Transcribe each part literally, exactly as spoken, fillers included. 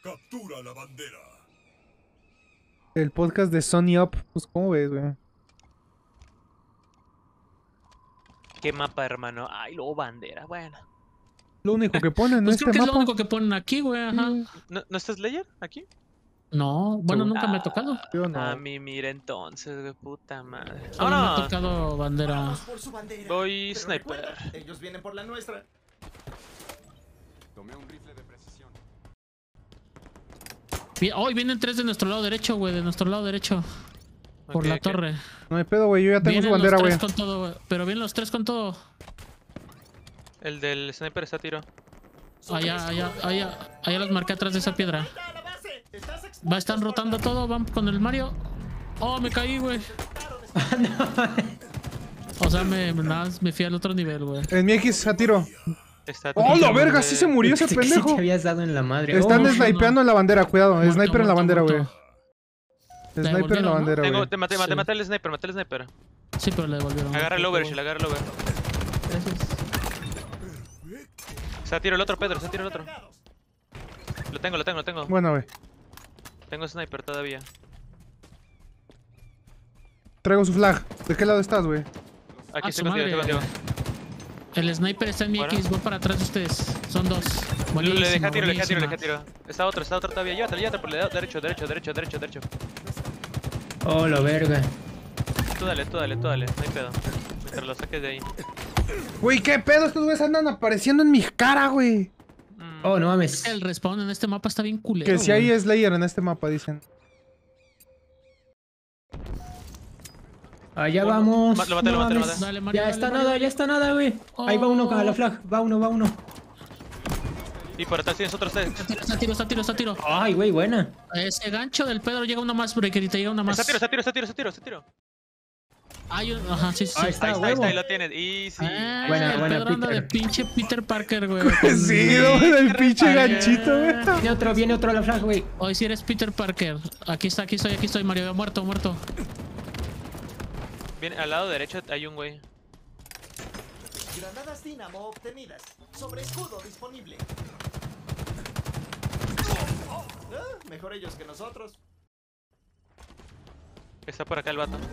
Captura la bandera. El podcast de Sony Up, pues ¿cómo ves, güey? ¿Qué mapa, hermano? Ay, luego bandera, bueno. Lo único que ponen en Pues este creo que es mapa. lo único que ponen aquí, güey, ajá. Sí. ¿No, ¿no está Slayer aquí? No, bueno, nunca me ha Ah, tocado. Yo no. A mí, mira entonces, güey, puta madre. Solo me ha ¡Vámonos! tocado bandera. Vamos por su bandera. Voy Pero sniper. recuerda, ellos vienen por la nuestra. Tomé un rifle de precisión. Vi- Hoy vienen tres de nuestro lado derecho, güey, de nuestro lado derecho. Por Ok, la ok. torre. No hay pedo, güey. Yo ya tengo Vienen su bandera, los güey. tres con todo, güey. Pero vienen los tres con todo. El del sniper está a tiro. Allá, allá, allá. Allá los marqué atrás de esa piedra. ¡Ahorita a la base! Estás expuesto, Va, están rotando Spartan. todo, van con el Mario. Oh, me caí, güey. O sea, me, nada más me fui al otro nivel, güey. En mi X a tiro. Está a ¡Oh, tiro la verga! de- Sí se murió ese Pensé que sí pendejo. te habías dado en la madre. Están Oh, snipeando en la bandera, cuidado. Muerto, Sniper en la muerto, bandera, güey. muerto. Le Sniper en la devolvieron, ¿no? bandera, Tengo, güey. te maté, maté, Sí. maté al sniper, maté al sniper. Sí, pero le devolvieron. Agarra el Perfecto, overshield, güey. agarra el over. Se tiro el otro, Pedro, se tiro el otro. Lo tengo, lo tengo, lo tengo. Bueno, güey. Tengo sniper todavía. Traigo su flag. ¿De qué lado estás, güey? Aquí Ah, estoy su contigo, estoy madre. contigo. El sniper está en mi Fuera. X, voy para atrás de ustedes. Son dos. Le Buenísima, deja tiro, le deja tiro, le buenísima. deja tiro. Está otro, está otro todavía. Llévatelo, llévatelo por el lado derecho, derecho, derecho, derecho, derecho. oh, la verga. Tú dale, tú dale, tú dale, no hay pedo. Mientras lo saques de ahí. Güey, ¿qué pedo? Estos güeyes andan apareciendo en mi cara, güey. Mm, Oh, no mames. El respawn en este mapa está bien culero. Que si güey. hay Slayer en este mapa, dicen. Allá Uno. vamos. Ma- lo maté, lo No maté, lo mames. maté. Dale, Mario, Ya dale, está Mario. nada, ya está nada, güey. Ahí va uno con la flag. Va uno, va uno. Y por atrás tienes otros tres. Está tiro, está tiro, está tiro, está tiro. Ay, güey, buena. Ese gancho del Pedro llega una más, breakerita, llega una más. Está tiro, está tiro, está tiro, está tiro, está tiro. Hay un... Ajá, sí, sí. Ahí sí. está, Ahí está, ahí huevo. está, ahí lo tienes. Easy. Ah, Buena, el buena, Pedro anda de Peter. pinche Peter Parker, güey. con- Sí, ¿no? El pinche Parker. ganchito, güey. Viene otro, viene otro a la flag, güey. Hoy sí eres Peter Parker. Aquí está, aquí estoy, aquí estoy, Mario. Muerto, muerto. Viene al lado derecho hay un güey. Granadas Dynamo obtenidas. Sobre escudo disponible. Ah, mejor ellos que nosotros. Está por acá el vato.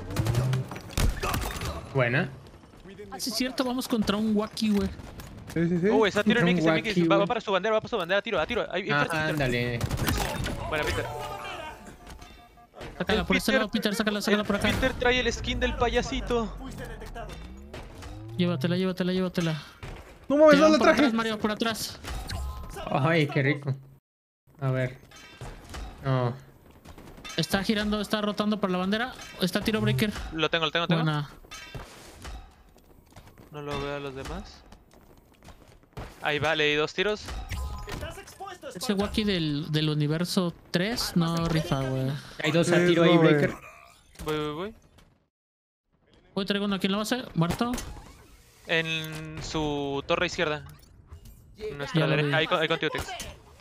Buena. Ah, sí es cierto, vamos contra un Wacky, güey. Sí, sí, sí. Oh, está tiro en Un Mix, en wacky, Mix. Va, va güey. para su bandera, va para su bandera. Tiro, a tiro. Ahí, Ah, enfrente, Peter. ándale. Buena, Peter. Sácala por este Peter- lado, Peter, sácala, sácala El por acá. Peter trae el skin del payasito. Fuiste detectado. Llévatela, llévatela, llévatela. No mames, Te no van la por traje. atrás, Mario, por atrás. Ay, qué rico. A ver. No. Está girando, está rotando por la bandera. Está tiro breaker. Lo tengo, lo tengo, lo tengo. Buena. No lo veo a los demás. Ahí va, le di dos tiros. Estás expuesto, Ese Spartan. Wacky del, del universo tres no rifa, güey. Hay dos a Sí, tiro ahí, no, güey. Breaker. Voy, voy, voy. Hoy traigo uno aquí en la base, muerto. En su torre izquierda. En nuestra Ya lo derecha. vi. Ahí, con- ahí contigo, Tex.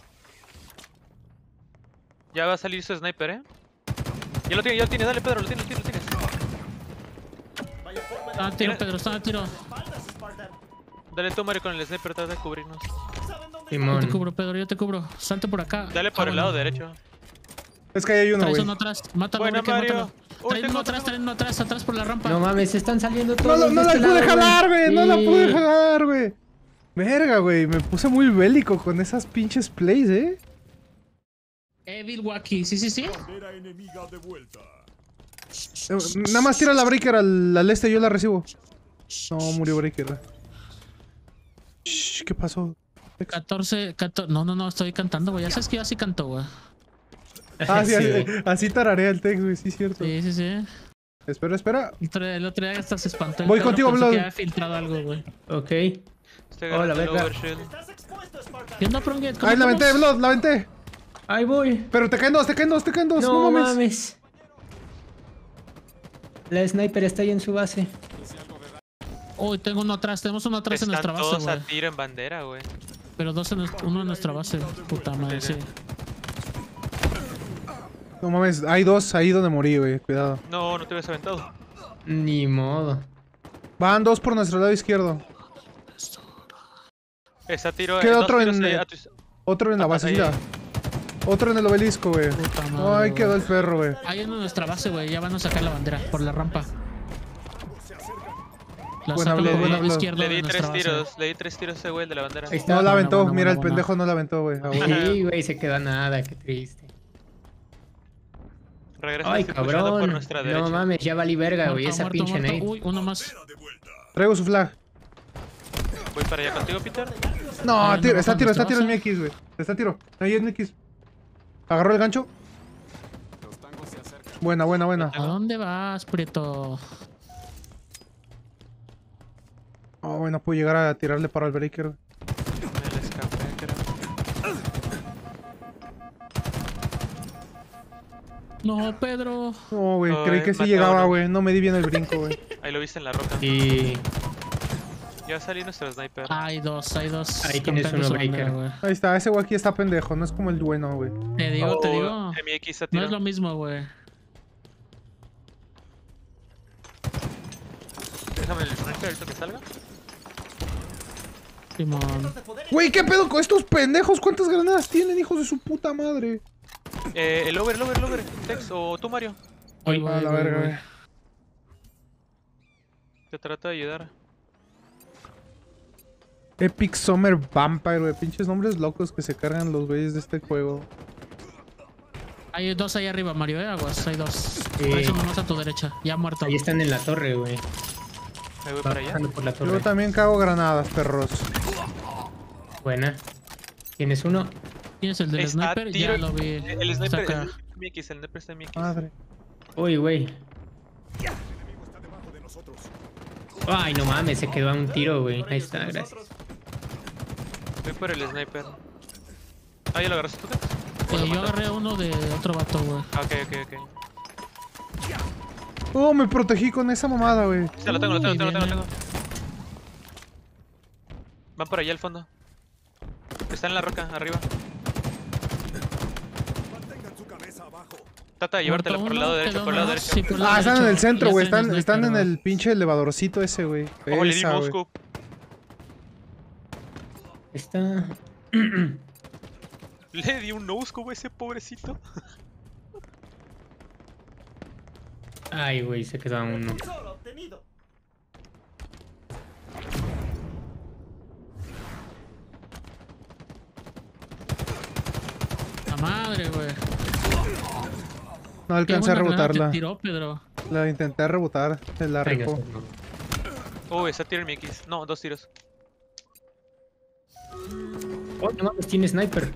Ya va a salir su sniper, eh. Ya lo tiene, ya lo tiene. Dale, Pedro, lo tienes, lo tienes, lo tienes. Vaya forma Está a de tiro, Mira. Pedro, está a tiro. espaldas, Spartan. Dale tú, Mario, con el sniper, trata de cubrirnos. ¿Saben dónde Yo te Simón. cubro, Pedro, yo te cubro. Salte por acá. Dale por Ah, el bueno. lado derecho. Es que ahí hay uno, Traes güey. uno atrás. Mátalo, Buena, Breaker, Mario. mátalo. Uy, Traen tengo uno otro, atrás, tengo- traen uno atrás, atrás por la rampa. No mames, están saliendo No, todos. la- de no la este pude lado, jalar, güey. No la Sí. pude jalar, güey. Verga, güey. Me puse muy bélico con esas pinches plays, eh. Evil Wacky, sí, sí, sí. Bandera enemiga de vuelta. Eh, Nada más tira la breaker al, al este, yo la recibo. No, murió breaker. Shh, ¿qué pasó? catorce, catorce. No, no, no, estoy cantando, güey. Ya sabes que yo así canto, güey. Ah, sí, Sí, así, güey. así tararea el text, güey. Sí, cierto. Sí, sí, sí. Espera, espera. El otro, el otro día hasta se espantó. el Voy Pedro, contigo, pensó Blood. que había filtrado algo, güey. Ok. Estoy Hola, agarrando el verga. overshield. estás expuesto, Spartan. ¿Qué onda, Pronget? ¿Cómo Ahí la estamos? aventé, Blood, la aventé. Ahí voy. Pero te caen dos, te caen dos, te caen dos. No, No mames. mames. La sniper está ahí en su base. Uy, tengo uno atrás. Tenemos uno atrás en Están nuestra base, todos güey. a tiro en bandera, güey. Pero dos en nuestra, uno en nuestra base. Puta madre, sí. No mames, hay dos ahí donde morí, güey. Cuidado. No, no te habías aventado. Ni modo. Van dos por nuestro lado izquierdo. Está a tiro. Queda dos otro tiros en- ahí a tu- Otro en la Ah, base. ahí. mira. Otro en el obelisco, güey. Puta madre, Ay, quedó el perro, güey. Ahí en nuestra base, güey. Ya van a sacar la bandera por la rampa. La Buen sacan hablo, por buen el hablo. izquierdo Le de di nuestra tres base. tiros, le di tres tiros a ese güey el de la bandera. Ahí está. No la Buena, aventó, buena, mira, el buena, pendejo no la aventó, güey. Ah, güey. Sí, güey, se quedó a nada, qué triste. Regresa Ay, ese pushando por cabrón. nuestra derecha. No mames, ya valí verga, güey, Muerto, esa muerto, pinche muerto. nade. Uy, uno más. Bandera de vuelta. Traigo su flag. Voy para allá contigo, Peter. No, Ahí tiro, no está bajan tiro, está nuestra tiro en mi base. X, güey. Está tiro. Ahí en mi X. Agarró el gancho. Los tangos se acercan. Buena, buena, buena. ¿A dónde vas, Prieto? Oh, bueno, puedo llegar a tirarle para el breaker. Me le escapé, creo. No, Pedro. No, güey, Ay, creí que sí mata llegaba, uno. güey. No me di bien el brinco, güey. Ahí lo viste en la roca. Y Ya salí nuestro sniper. Hay dos, hay dos. Ahí tienes campeando uno, su bandera, Breaker. güey. Ahí está, ese güey aquí está pendejo. No es como el bueno, güey. Te digo, te Oh, digo. M X a No tiro. es lo mismo, güey. Déjame el sniper ahorita que salga. Simón. Güey, ¿qué pedo con estos pendejos? ¿Cuántas granadas tienen, hijos de su puta madre? Eh, el over, el over, el over. Tex, o tú, Mario. Ahí voy, A la voy, verga, voy. güey. Te trato de ayudar. Epic Summer Vampire, güey. Pinches nombres locos que se cargan los güeyes de este juego. Hay dos ahí arriba, Mario, eh, aguas. Hay dos. Sí. Por eso nomás a tu derecha. Ya muerto. ahí están en la torre, güey. Ahí voy Va para allá. bajando por la Yo torre. también cago granadas, perros. Buena. ¿Tienes uno? ¿Tienes el del Está a sniper? tiro. Ya lo vi. El sniper Está acá. es M X, el sniper está en M X. Madre. Uy, güey. El enemigo está debajo de nosotros. Ay, no mames, se quedó a un tiro, güey. Ahí está, gracias. Voy por el sniper. Ah, ¿ya lo agarraste tú, Tex? Eh, yo agarré uno de otro vato, güey. Ah, ok, ok, ok. Oh, me protegí con esa mamada, güey. Sí, lo tengo, lo tengo, Uy, lo tengo, lo tengo, bien, lo tengo. Van por allá al fondo. Está en la roca, arriba. Mantengan su cabeza abajo. Trata de llevártela Muerto por el lado uno, derecho, quedó por el lado uno. derecho. Sí, por el lado Ah, están en el derecho. centro, Ya güey. está Están, están en sniper, el pinche elevadorcito ese, güey. Ojo, le di Esa, no güey. scope. Está. Le di un no scope a ese pobrecito. Ay, güey, se quedó a uno. Solo obtenido. La madre, güey. No Qué alcancé a buena granada te rebotarla. tiró, Pedro. La intenté rebotar. Se la Ay, rifó. Dios mío. Oh, está tiro en mi X. No, dos tiros. Oh, no mames, tiene sniper.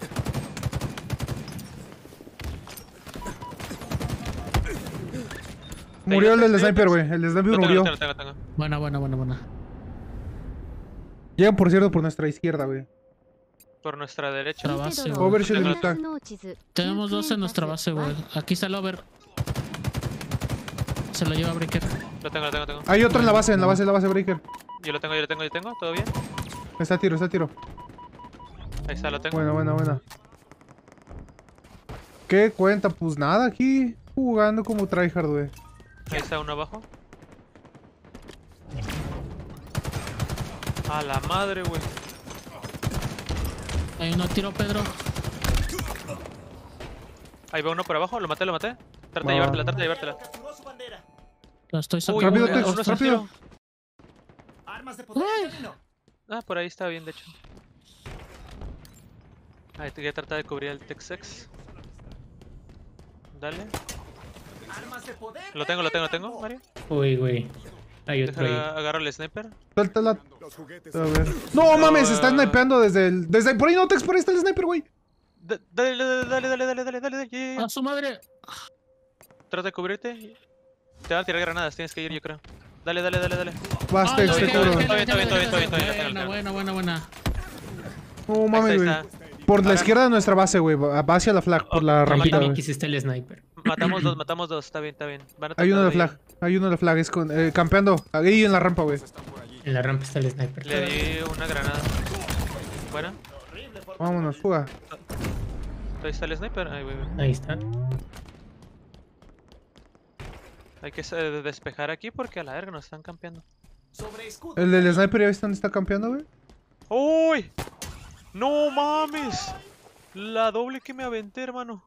Murió el del Ahí está, sniper, ahí güey. está. El sniper Lo tengo, murió. lo tengo, lo tengo, lo tengo. Buena, buena, buena, buena. Llegan, por cierto, por nuestra izquierda, güey. Por nuestra derecha. Nuestra base, güey. Overshield en Tengo- mi tag. Tenemos dos en nuestra base, güey. Aquí está el over. Se lo lleva Breaker. Lo tengo, lo tengo, lo tengo. Hay otro en la base, en la base, en la base breaker. Yo lo tengo, yo lo tengo, yo lo tengo. ¿Todo bien? Está a tiro, está a tiro. Ahí está, lo tengo. Buena, buena, buena. ¿Qué cuenta? Pues nada, aquí jugando como tryhard, güey. Ahí está uno abajo. A la madre, güey. Hay uno tiro, Pedro. Ahí va uno por abajo, lo maté, lo maté. Trata Va. de llevártela, trata de llevártela. Capturó su bandera. La estoy Uy, sacando. Rápido, uy, Tex, uno se rápido. tiró. Armas de poder en camino. Ah, por ahí está bien, de hecho. Ahí te voy a tratar de cubrir el Texex. Dale. Armas de poder. Lo tengo, lo tengo, lo tengo, Mario. Uy, güey. Hay otro ahí. Deja, agarro el sniper. Suéltala. Los juguetes. A ver. No mames, No, está ah. snipeando desde el. Desde por ahí no, Tex, por ahí está el sniper, güey. Da- Dale, dale, dale, dale, dale, dale, dale, ya, ya, ya. ¡A su madre! Trata de cubrirte. Te van a tirar granadas, tienes que ir, yo creo. Dale, dale, dale, dale. Vas, Ay, Tex, ok, te ok, cubro. ok, Está bien, está bien, ok, está bien, está bien, está bien, Buena, está bien. buena, buena, buena. No mames, Ahí güey. está, ahí Por la Hagan- izquierda de nuestra base, güey. Va va hacia la flag, por la Oh, rampita, Ahí en güey. X está el sniper. está. Matamos dos, matamos dos, está bien, está bien. Van a Hay uno de tratar flag. Hay uno de flag. Es con, eh, campeando. Ahí en la rampa, güey. En la rampa está el sniper. Le di una granada. Buena. Vámonos, fuga. Ahí está el sniper. Ahí, güey, güey. Ahí está. Hay que eh, despejar aquí porque a la verga nos están campeando. Sobre escudo. El del sniper, ¿ya viste dónde está campeando, güey? ¡Uy! ¡No mames! La doble que me aventé, hermano.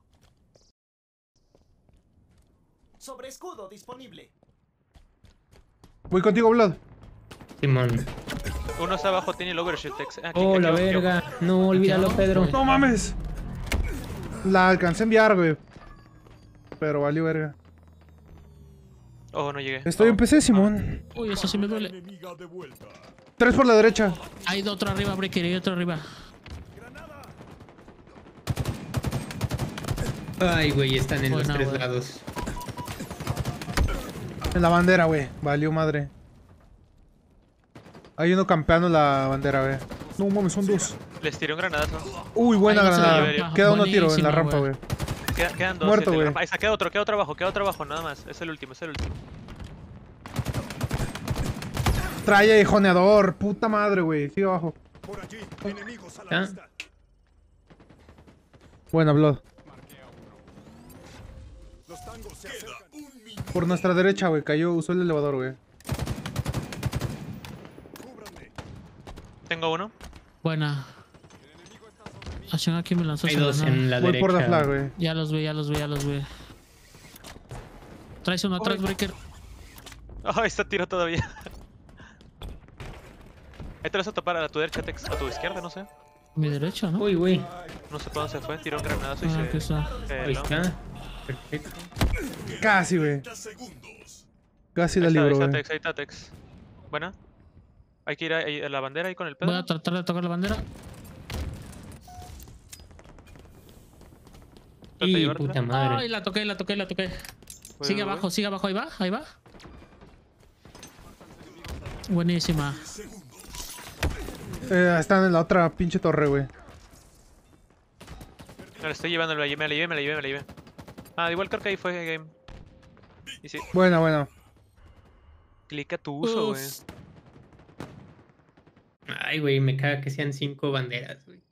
Sobre escudo disponible. Voy contigo, Blood. Simón. Uno está abajo, tiene el overshield. Tex. Aquí, Oh, aquí, la aquí, aquí. verga. No, olvídalo, Pedro. ¡No mames! La alcancé a enviar, güey. Pero valió verga. Oh, no llegué. Estoy Oh. en P C, Simón. Uy, eso sí me duele. Enemiga de vuelta. Tres por la derecha. Hay otro arriba, Breaker, hay otro arriba. Ay, güey, están en Buena, los tres güey. lados. En la bandera, güey. Valió madre. Hay uno campeando la bandera, güey. No mames, son dos. Les tiré un granadazo. Uy, buena Ahí no se la granada. lleva. Queda uno a tiro en Buenísima, la rampa, güey. güey. Quedan, quedan dos. Muerto, el de la güey. rampa. Ahí está, queda otro, queda otro abajo, queda otro abajo, nada más. Es el último, es el último. Trae joneador. Puta madre, güey. Sigue abajo. Por allí, enemigos a la ¿Ah? vista. Buena, Blood. Los tangos se acercan. Por nuestra derecha, güey. Cayó, usó el elevador, güey. Cúbranme. Tengo uno. Buena. Acción aquí me lanzó Hay esa dos granada. en la Voy derecha. por la flag, güey. Ya los vi, ya los vi, ya los vi. Traes uno atrás, Breaker. Oh, está tiro todavía. Ahí te lo vas a topar a tu derecha, Tex. A tu izquierda, no sé. Mi derecho, ¿no? Uy, güey. No sé para dónde se fue. Tiró un granadazo y Ah, se. aquí está. se Ahí heló. está. Perfecto. Casi, güey. Casi la Ahí está, ahí libro, está güey. Tex, ahí está Tex. Buena. Hay que ir a, a la bandera ahí con el pedo. Voy a tratar de tocar la bandera. Trata de Y llevártela. puta Ay, madre. la toqué, la toqué, la toqué. Voy, Sigue voy, abajo, voy. sigue abajo, ahí va, ahí va. Buenísima. Eh, están en la otra pinche torre, güey. Me la estoy llevando, me la llevé, me la llevé, me la llevé, me la llevé. Ah, igual creo que ahí fue game. Y sí, Buena, buena. clica tu uso, güey. Uf. Ay, güey, me caga que sean cinco banderas, güey.